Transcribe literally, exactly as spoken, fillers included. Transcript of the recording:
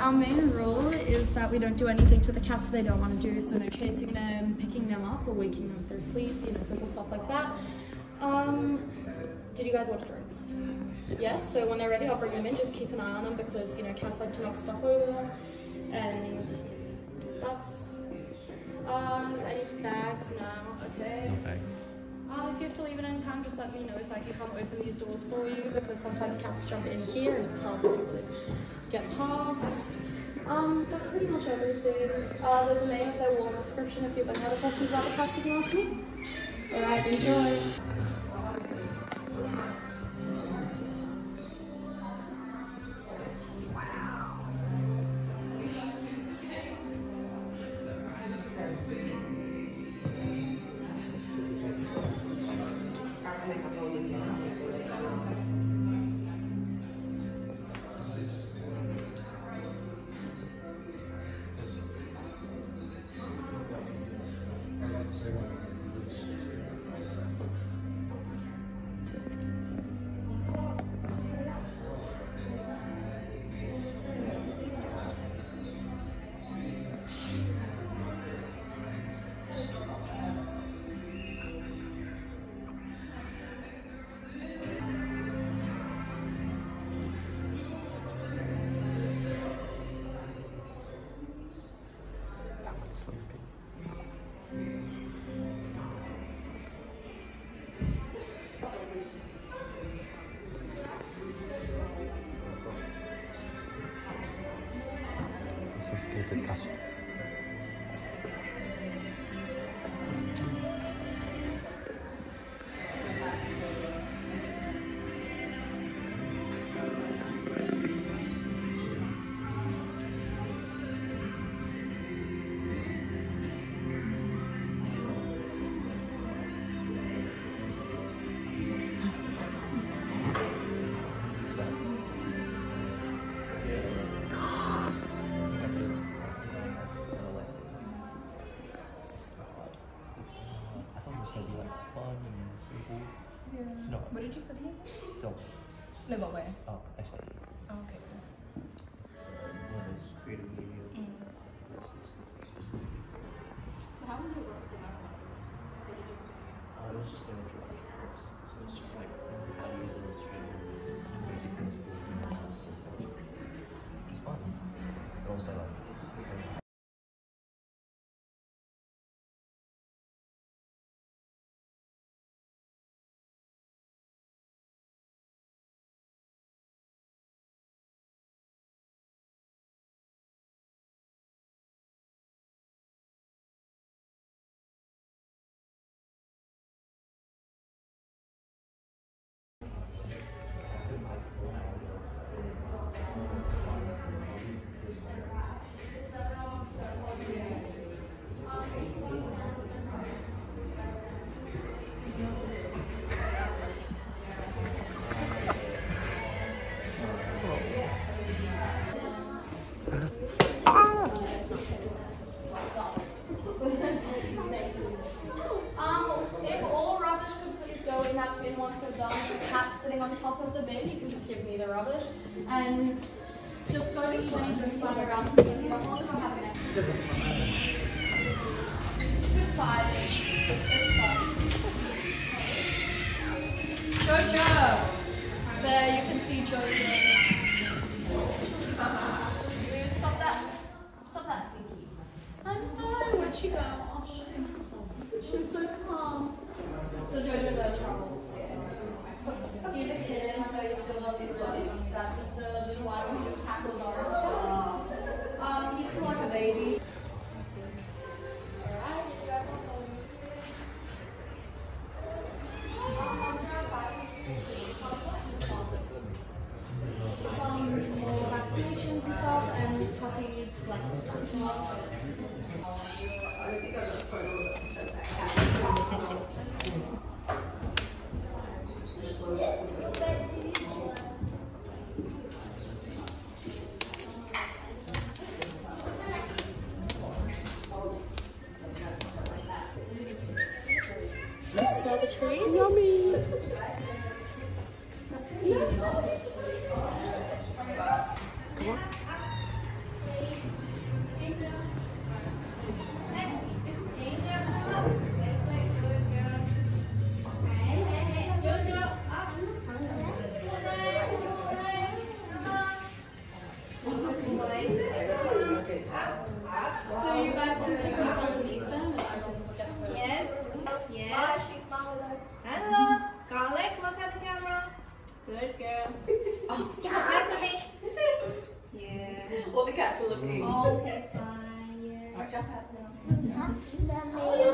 our main rule is that we don't do anything to the cats they don't want to do, so no chasing them, picking them up, or waking them if they're asleep, you know, simple stuff like that. Um, did you guys order drinks? Yes. Yes, so when they're ready, I'll bring them in. Just keep an eye on them because, you know, cats like to knock stuff over. And that's, uh, any bags? No, okay. No bags. Um, if you have to leave at any time, just let me know so I can come open these doors for you, because sometimes cats jump in here and it's hard for people to get past. Um, that's pretty much everything. Uh, there's a name of their warm description if you have any other questions about the cats you can ask me. Alright, enjoy. So stay detached. It's not. What did you study? Film. No, but where? Oh, I see. Oh, okay, cool. So one is creative media. Mm. So how did it work? What did you do? Uh, it was just an introduction course. So it's just like how to use Illustrator, basic principles and analysis. Which is fun. But also like on top of the bin, you can just give me the rubbish, and just don't leave any drinks lying around because you don't want them to have an extra. Who's five? It's fine. Jojo! There, you can see Jojo. Stop that. Stop that. I'm sorry, where'd she go? Oh, shame. She was so calm. So Jojo's out of trouble. He's a kitten, so he still does his swimming and stuff. The little one, he just tackles on. Um, he's still like a baby. Alright, if you guys want to follow me to some more vaccinations and stuff, and puppies, like stuff. Smell the tree? Yummy! Come on. So you guys can take them underneath them and I will get them. Yes. Yes. She's hello. Garlic, look at the camera. Good girl. Oh, that's a big. Yeah. All the cats are looking. Okay, fine. Yeah. Our Jeff has now.